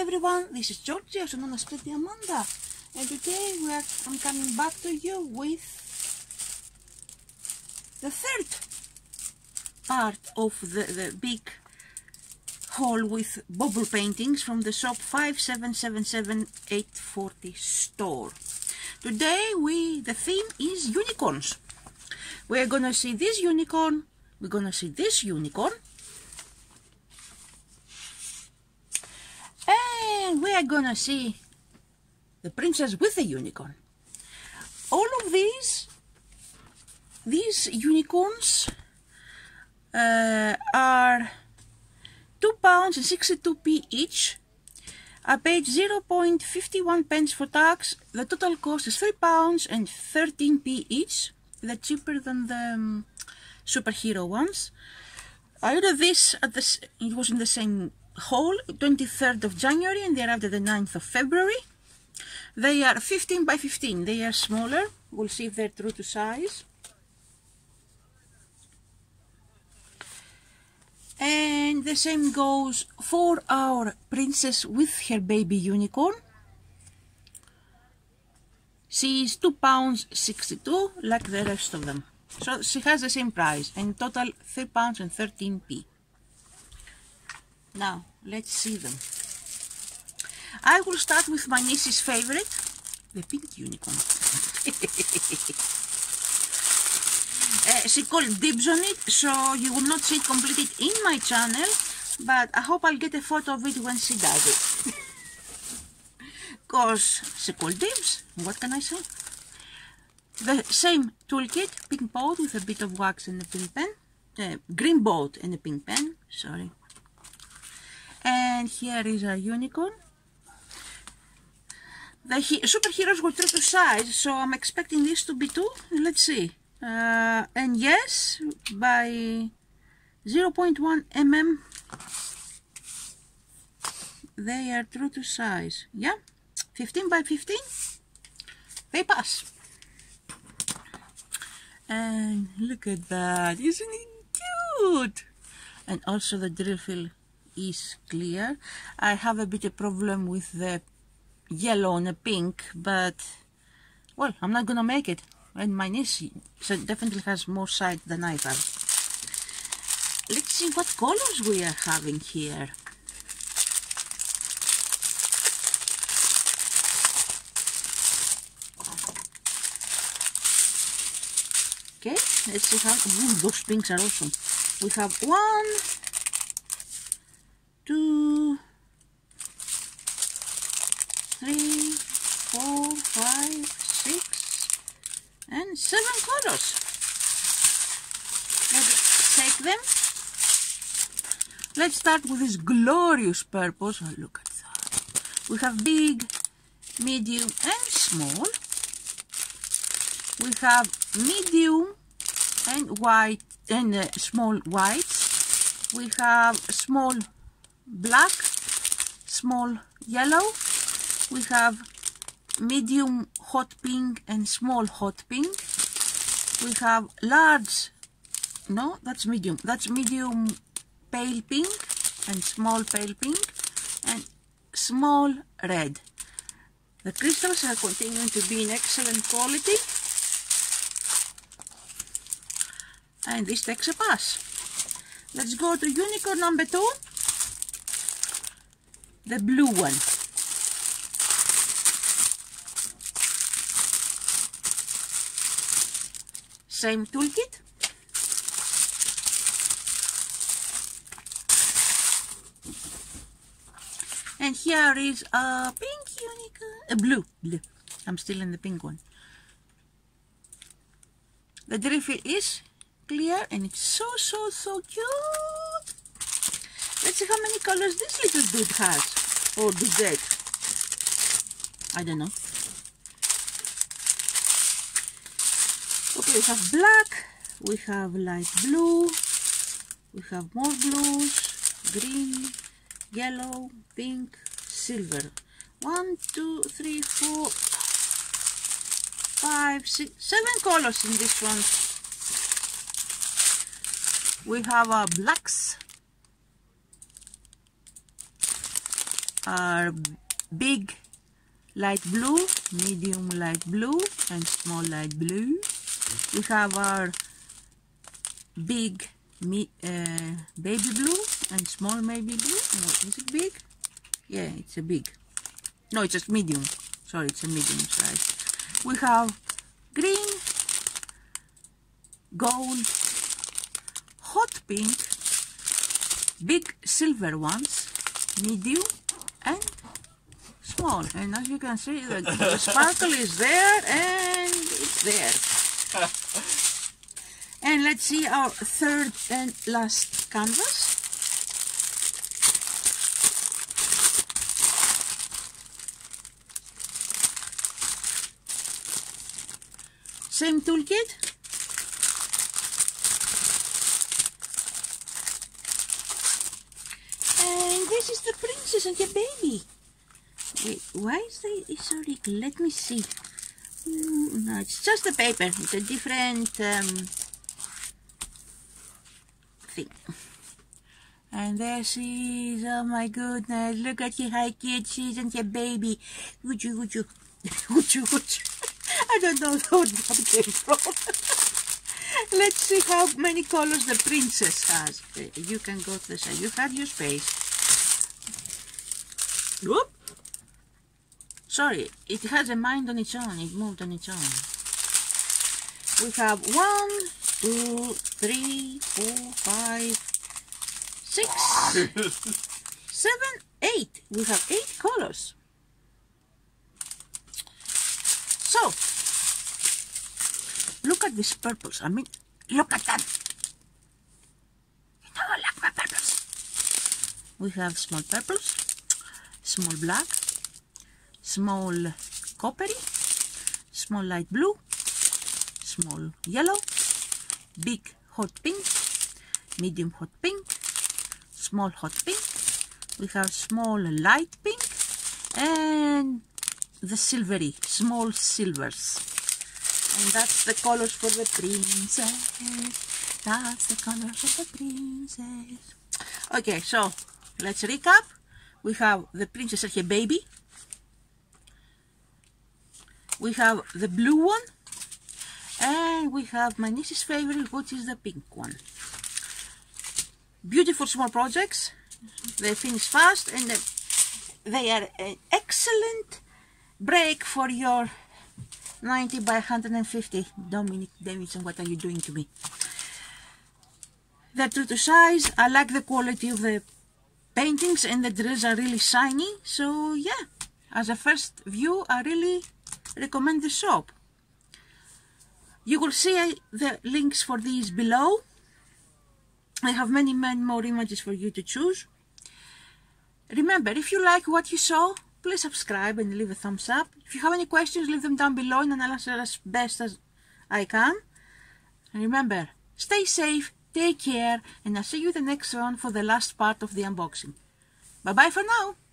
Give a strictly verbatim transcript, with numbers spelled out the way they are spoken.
everyone, this is Georgia, also known as Pretty Amanda, and today we are, I'm coming back to you with the third part of the, the big haul with bubble paintings from the shop five seven seven seven eight four zero store. Today we the theme is unicorns. We're gonna see this unicorn, we're gonna see this unicorn, and we are gonna see the princess with the unicorn. All of these these unicorns uh, are two pounds and sixty-two p each. I paid zero point five one pence for tax. The total cost is three pounds and thirteen p each. They're cheaper than the um, superhero ones. I ordered this at the, it was in the same haul, twenty-third of January, and they arrived at the ninth of February. They are fifteen by fifteen, they are smaller. We'll see if they're true to size. And the same goes for our princess with her baby unicorn. She is two pounds sixty-two like the rest of them. So she has the same price, and total three pounds and thirteen p. Now, let's see them. I will start with my niece's favorite, the pink unicorn. uh, she called dibs on it, so you will not see it completed in my channel, but I hope I'll get a photo of it when she does it. Because she called dibs, what can I say? The same toolkit, pink boat with a bit of wax and a pink pen, uh, green boat and a pink pen, sorry. And here is a unicorn. The superheroes were true to size, so I'm expecting this to be two. Let's see. Uh, and yes, by zero point one millimeters, they are true to size. Yeah, fifteen by fifteen, they pass. And look at that, isn't it cute? And also the drill fill is clear. I have a bit of problem with the yellow and the pink, but well, I'm not gonna make it. And my niece so definitely has more sight than I have. Let's see what colors we are having here. Okay, let's see how. Ooh, those pinks are awesome. We have one, two, three, four, five, six, and seven colors. Let's take them. Let's start with this glorious purple. Oh, look at that. We have big, medium, and small. We have medium and white and uh, small whites. We have small black, small yellow. We have medium hot pink and small hot pink. We have large, no, that's medium. That's medium pale pink and small pale pink and small red. The crystals are continuing to be in excellent quality. And this takes a pass. Let's go to unicorn number two, the blue one. Same toolkit. And here is a pink unicorn, a blue, blue. I'm still in the pink one. The drill fill is clear and it's so so so cute. Let's see how many colors this little dude has, or dudette. I don't know. Okay, we have black, we have light blue, we have more blues, green, yellow, pink, silver. One, two, three, four, five, six, seven colors in this one. We have uh, blacks, our big light blue, medium light blue, and small light blue. We have our big me, uh, baby blue and small baby blue. Oh, is it big? Yeah, it's a big. No, it's just medium. Sorry, it's a medium size. We have green, gold, hot pink, big silver ones, medium, and small. And as you can see, the, the sparkle is there and it's there. And let's see our third and last canvas. Same toolkit. And this is the princess and the baby. Wait, why is they so wrinkled? Let me see. Mm, no, it's just the paper. It's a different um, thing. And there she is. Oh my goodness. Look at you, how cute she is and your baby. Would you, would you, would you, would you? I don't know where that came from. Let's see how many colors the princess has. You can go to the side. You have your space. Whoop. Sorry, it has a mind on its own. It moved on its own. We have one, two, three, four, five, six, seven, eight. We have eight colors. So, look at these purples. I mean, look at them. You know I like my purples. We have small purples, small black, small coppery, small light blue, small yellow, big hot pink, medium hot pink, small hot pink. We have small light pink and the silvery, small silvers. And that's the colors for the princess. That's the colors of the princess. Okay, so let's recap. We have the princess and her baby. We have the blue one. And we have my niece's favorite, which is the pink one. Beautiful small projects. They finish fast and they are an excellent break for your ninety by one hundred fifty. Dominic Davidson, what are you doing to me? They're true to size. I like the quality of the paintings and the drills are really shiny. So yeah, as a first view, I really recommend the shop. You will see the links for these below. I have many, many more images for you to choose. Remember, if you like what you saw, please subscribe and leave a thumbs up. If you have any questions, leave them down below and I'll answer as best as I can. And remember, stay safe, take care, and I'll see you in the next one for the last part of the unboxing. Bye bye for now.